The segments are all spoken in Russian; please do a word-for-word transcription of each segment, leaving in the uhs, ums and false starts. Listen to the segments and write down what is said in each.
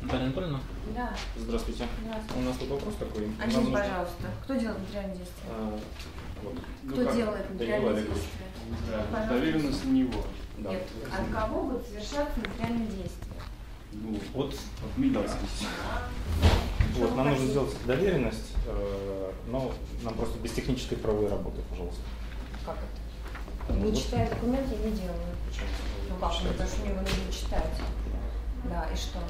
Наталья Анатольевна? Да. Здравствуйте. Здравствуйте. У нас тут вопрос такой. А чем, нужно... пожалуйста? Кто делает материальные действия? А, вот. Кто ну, делает материальные действия? Да, доверенность на него. Да. Нет. От кого будут совершаться материальные действия? Ну, вот, от меня. Вот, нам нужно сделать доверенность, э, но нам просто без технической правовой работы, пожалуйста. Как это? Не вот. Читая документы, я не делаю. Почему? Ну как, потому что мне его нужно читать. Да, и что?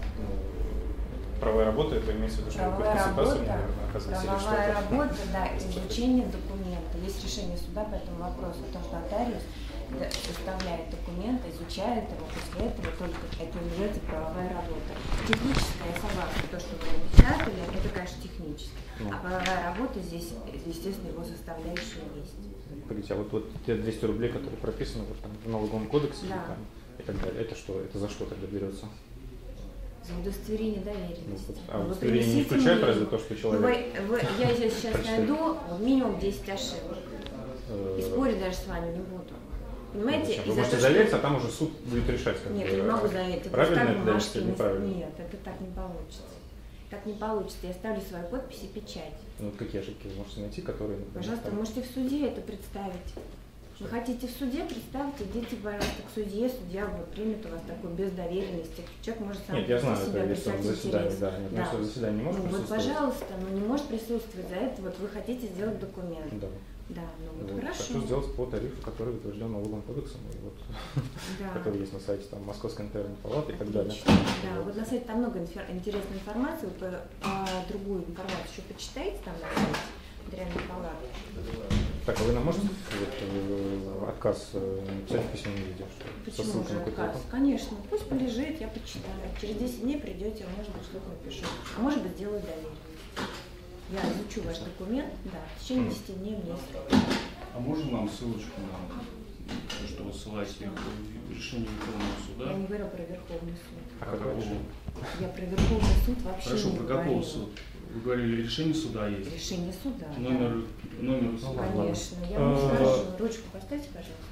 Правовая работа, это имеется в виду, что правовая работа, оказывается, правовая работа, да, изучение документа. Есть решение суда по этому вопросу, о том, что нотариус составляет документ, изучает его, после этого только это называется правовая работа. Техническая, я согласна, то, что вы напечатали, это, конечно, технически. Ну. А правовая работа здесь, естественно, его составляющая есть. Погодите, а вот, вот те двести рублей, которые прописаны вот, там, в налоговом кодексе, да. там, и так далее, это что? Это за что тогда берется? За удостоверение доверенности. Ну, вот, а удостоверение не включает разве то, что человек... Вы, вы, я здесь сейчас найду минимум десять ошибок. И спорить даже с вами не буду. Понимаете? Вы можете заверить, а там уже суд будет решать. Как нет, бы, я не могу заверить. Правильно это доверенность или неправильно? Нет, это так не получится. Так не получится. Я ставлю свою подпись и печать. Ну, вот какие ошибки вы можете найти, которые... Например, пожалуйста, там... можете в суде это представить. Вы хотите в суде, представьте, идите, пожалуйста, к судье, судья вот, примет у вас такой без доверенности. Человек может сам нет, я знаю, себя это если он в заседании, да, нет, да. Если в заседании не может ну, присутствовать. Вот, пожалуйста, но не может присутствовать за это, вот вы хотите сделать документ. Да. Да, ну вот, вот хорошо. Хочу сделать по тарифу, который утвержден налоговым кодексом, и вот, да. который есть на сайте там, Московской нотариальной палаты и так далее. Да, вот на сайте там много интересной информации, вы по, по другую информацию еще почитайте там на сайте нотариальной палаты. Так, а вы нам можете вот, отказ написать в письменном виде? Почему же отказ? Конечно, пусть полежит, я почитаю. Через десять дней придете, может быть, что-то напишу. А может быть, сделаю доверенность. Я изучу ваш документ, да, в течение десяти дней мне срок. А можно нам ссылочку на то, что вы ссылаете решение Верховного суда? Я не говорю про Верховный суд. А какого? Я про Верховный суд вообще Хорошо, не про говорила. какого суда? Вы говорили, решение суда есть? Решение суда, Номер, да. номер суда? Конечно, я вам скажу. Ручку поставьте,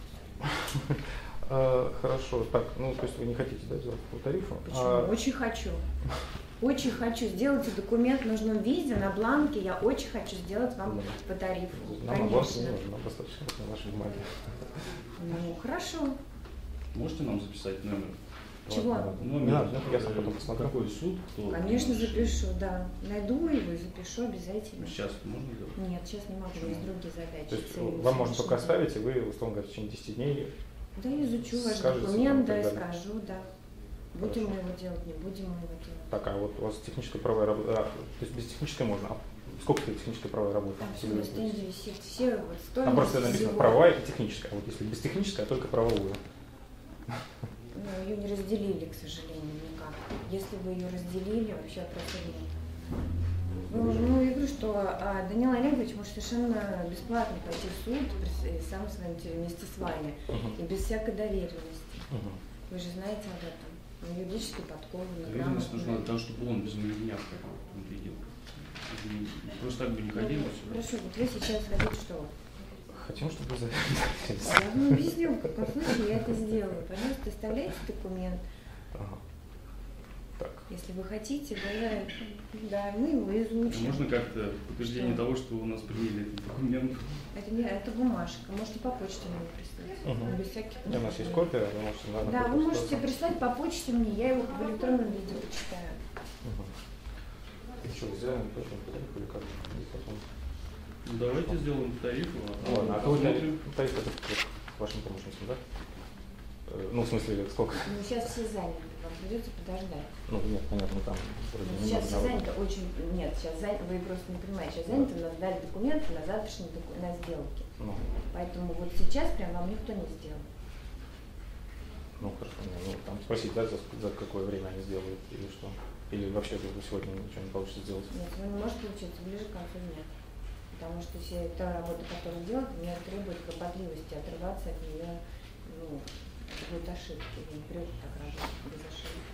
пожалуйста. Хорошо, так, ну, то есть вы не хотите, да, делать по тарифу? Почему? Очень хочу. Очень хочу. Сделайте документ в нужном виде, на бланке. Я очень хочу сделать вам по тарифу. Нам на бланке не нужно, нам достаточно на нашей бумаге. Ну, хорошо. Можете нам записать номер? Чего? Не надо, я потом посмотрю. Какой суд? Кто? Конечно, запишу, да. Найду его и запишу обязательно. Сейчас можно сделать? Нет, сейчас не могу, есть другие задачи. То есть вам можно только оставить, и вы, условно говоря, в течение десяти дней... Да, изучу ваш документ, да, и скажу, да. Будем мы его делать, не будем мы его делать. Так, а вот у вас техническая правовая работа, а, то есть без технической можно, а сколько стоит техническая правовая работа? Там все на стенде висит, все вот стоимость. Там просто написано всего... правовая и техническая, а вот если без технической, а только правовую. Ну, ее не разделили, к сожалению, никак. Если бы ее разделили, вообще вопросов нет. Ну, ну, я говорю, что а, Данил Олегович может совершенно бесплатно пойти в суд, и сам с вами вместе с вами, uh-huh. и без всякой доверенности. Uh-huh. Вы же знаете об этом. Он юридически подкованный. Доверенность нужна для того, чтобы он без меня видел. Просто так бы не хотелось. Хорошо, вот вы сейчас хотите что? Хотим, чтобы вы заверились. Я вам объясню, в каком случае я это сделаю. Пожалуйста, оставляйте документ. Ага. Так. Если вы хотите, вы, да, мы его изучим. Можно как-то подтверждение что? того, что у нас приняли этот документ? Это не, это бумажка. Можете по почте мне прислать. Угу. Без всяких. У нас есть копия, вы можете на Да, вы можете прислать по почте мне, я его в электронном виде почитаю. Угу. Что, сделаем по тарифу или как? Потом... Ну, давайте сделаем по тарифу. А ладно, а то тариф это к вашим помощникам, да? Ну, в смысле, сколько? Ну, сейчас все заняты, вам придется подождать. Ну, нет, понятно, там вроде ну, сейчас все заняты, очень, нет, сейчас заняты, вы просто не понимаете, сейчас заняты, нас дали документы на завтрашние на сделки. Ну. Поэтому вот сейчас прям вам никто не сделал. Ну, хорошо, ну, там спросить, да, за, за какое время они сделают, или что? Или вообще сегодня ничего не получится сделать? Нет, ну, не может получиться ближе к концу дня. Потому что вся та работа, которую делают, у меня требует кропотливости, отрываться от нее, ну, будут ошибки, не придет так работать без ошибок.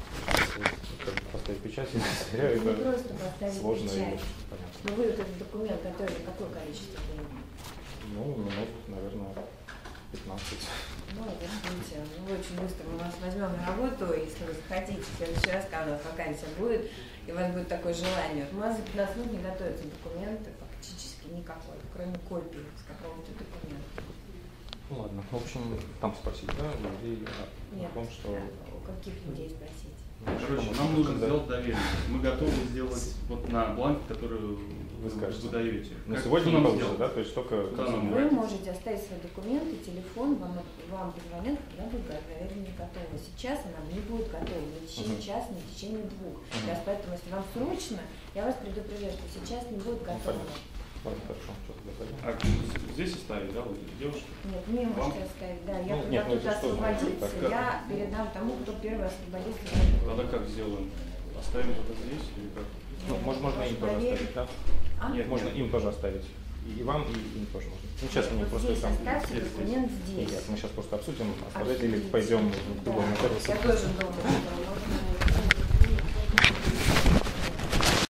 Как поставить печать, я не сверяю, это не просто поставить сложно печать. Понятно. Но вы этот документ готовили какое количество времени? Ну, минут, наверное, пятнадцать. Ну, подождите, ну, вы очень быстро мы вас возьмем на работу, если вы захотите, в следующий раз, когда у вас вакансия будет, и у вас будет такое желание. У нас за пятнадцать минут не готовятся документы, фактически никакой, кроме копии с какого-то документа. Ну ладно, в общем, там спросить, да, людей о Нет, том, что... у каких людей спросить? Короче, нам нужно сделать доверенность. Мы готовы сделать вот на бланке, который Вы скажете. выдаете. Но Как- сегодня что не нам получится, сделать? да? То есть только... Куда нам Вы можете оставить свои документы, телефон, вам, вам позвонят, когда будет доверенность готова. Сейчас она не будет готова ни в течение Мгм. часа, ни в течение двух. Мгм. Сейчас, поэтому, если вам срочно, я вас предупреждаю, что сейчас не будет готова. понятно. Ладно, хорошо, что тогда пойдем. А здесь оставить, да, вот девушки? Нет, мне Вам? можете оставить, да. Я Ну, когда нет, ну, тут это что, освободится, так, как? я передам тому, кто первый освободится. Тогда как сделаем? Оставим это здесь или как? Ну, можно, можно им тоже Проверить. оставить, да? А? Нет, Можно нет. им тоже оставить. И вам, и им тоже можно. Ну, сейчас Нет, мне вот просто здесь сам... оставьте здесь, документ здесь. Нет, мы сейчас просто обсудим, оставлять или Обсудите. пойдем в Да. другой Я тоже думаю, что можно